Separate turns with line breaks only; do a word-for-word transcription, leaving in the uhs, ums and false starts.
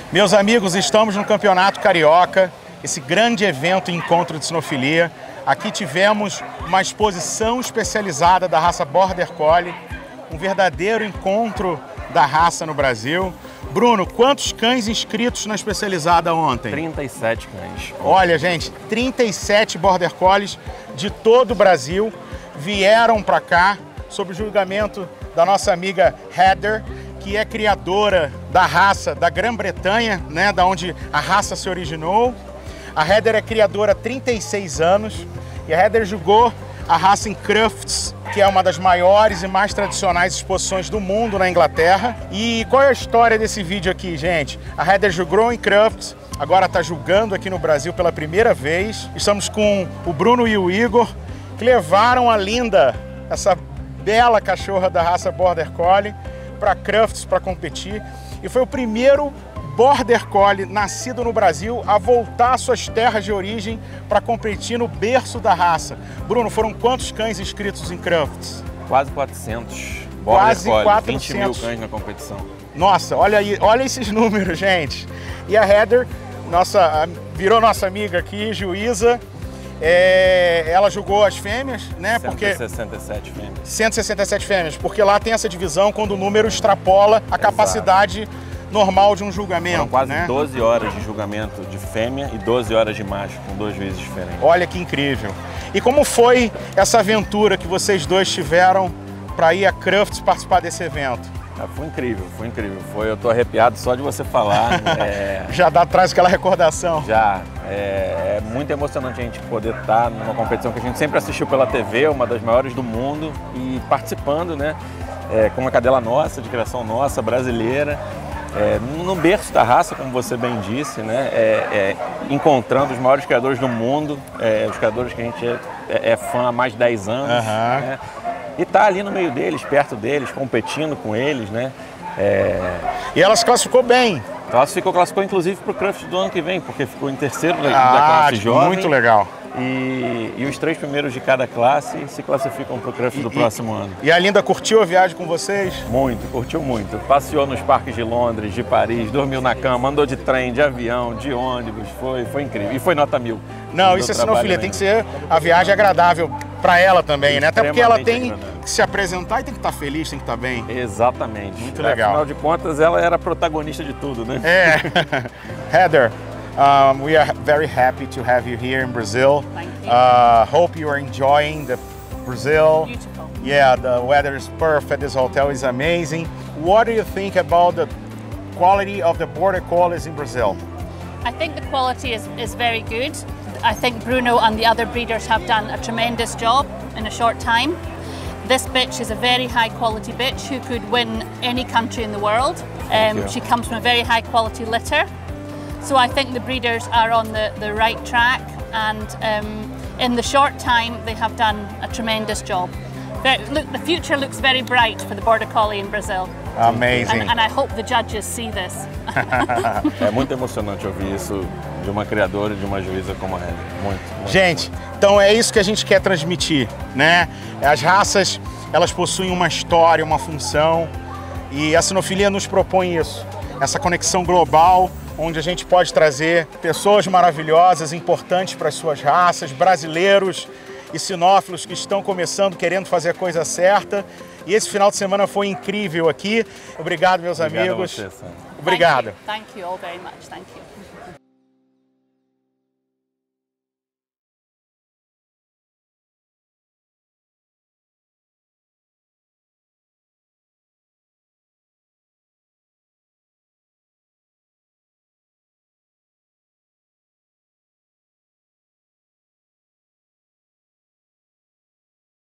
Meus amigos, estamos no Campeonato Carioca, esse grande evento e encontro de sinofilia. Aqui tivemos uma exposição especializada da raça Border Collie, um verdadeiro encontro da raça no Brasil. Bruno, quantos cães inscritos na especializada ontem?
trinta e sete cães.
Olha, gente, trinta e sete Border Collies de todo o Brasil vieram para cá sob o julgamento da nossa amiga Heather, que é criadora da raça da Grã-Bretanha, né, da onde a raça se originou. A Heather é criadora há trinta e seis anos e a Heather julgou a raça em Crufts, que é uma das maiores e mais tradicionais exposições do mundo na Inglaterra. E qual é a história desse vídeo aqui, gente? A Heather julgou em Crufts, agora está julgando aqui no Brasil pela primeira vez. Estamos com o Bruno e o Igor, que levaram a Linda, essa bela cachorra da raça Border Collie, para Crufts para competir. E foi o primeiro Border Collie nascido no Brasil a voltar às suas terras de origem para competir no berço da raça. Bruno, foram quantos cães inscritos em Crufts?
Quase quatrocentos. Border
Quase
Collie,
quatrocentos.
vinte mil cães na competição.
Nossa, olha aí, olha esses números, gente. E a Heather, nossa, virou nossa amiga aqui, juíza. É, ela julgou as fêmeas, né? Porque
cento e sessenta e sete fêmeas.
cento e sessenta e sete fêmeas, porque lá tem essa divisão quando o número extrapola a capacidade normal de um julgamento.
Foram quase
né?
doze horas de julgamento de fêmea e doze horas de macho, com dois juízes diferentes.
Olha que incrível. E como foi essa aventura que vocês dois tiveram para ir a Crufts participar desse evento?
Ah, foi incrível, foi incrível. Foi, eu tô arrepiado só de você falar. é...
Já dá atrás aquela recordação.
Já. É, é muito emocionante a gente poder estar numa competição que a gente sempre assistiu pela T V, uma das maiores do mundo, e participando, né? É, com uma cadela nossa, de criação nossa, brasileira. É, no berço da raça, como você bem disse, né, é, é, encontrando os maiores criadores do mundo, é, os criadores que a gente é, é, é fã há mais de dez anos,
Uhum.
né, e tá ali no meio deles, perto deles, competindo com eles, né. É...
E ela se classificou bem.
Classificou, classificou inclusive para o Crufts do ano que vem, porque ficou em terceiro da,
Ah,
da classe jovem.
muito legal.
E, e os três primeiros de cada classe se classificam para o Crufts do
E-
próximo ano.
E a Linda curtiu a viagem com vocês?
Muito, curtiu muito. Passeou nos parques de Londres, de Paris, dormiu na cama, andou de trem, de avião, de ônibus, foi, foi incrível. E foi nota mil.
Não,
Do
isso é
trabalho
sinofilia,
mesmo.
tem que ser a viagem agradável para ela também, né? Até porque ela tem
Extremamente agradável.
que se apresentar e tem que estar feliz, tem que estar bem.
Exatamente.
Muito legal.
Afinal de contas, ela era protagonista de tudo, né?
É. Heather, um, we are very happy to have you here in Brazil.
Thank you.
Uh, hope you are enjoying the Brazil.
Beautiful.
Yeah, the weather is perfect. This hotel is amazing. What do you think about the quality of the Border Collies in Brazil?
I think the quality is, is very good. I think Bruno and the other breeders have done a tremendous job in a short time. This bitch is a very high quality bitch who could win any country in the world. Um,
you.
she comes from a very high quality litter. So I think the breeders are on the, the right track, and um, in the short time they have done a tremendous job. Very, look, the future looks very bright for the Border Collie in Brazil.
Amazing.
And, and I hope the judges see this.
É muito emocionante ouvir isso de uma criadora e de uma juíza como a Heather. Muito, muito.
Gente, então é isso que a gente quer transmitir, né? As raças, elas possuem uma história, uma função, e a sinofilia nos propõe isso. Essa conexão global, onde a gente pode trazer pessoas maravilhosas, importantes para as suas raças, brasileiros e sinófilos que estão começando, querendo fazer a coisa certa. E esse final de semana foi incrível aqui. Obrigado, meus
Obrigado a
amigos.
você, Sandra.
Obrigado.
Thank you. Thank you all very much. Thank you.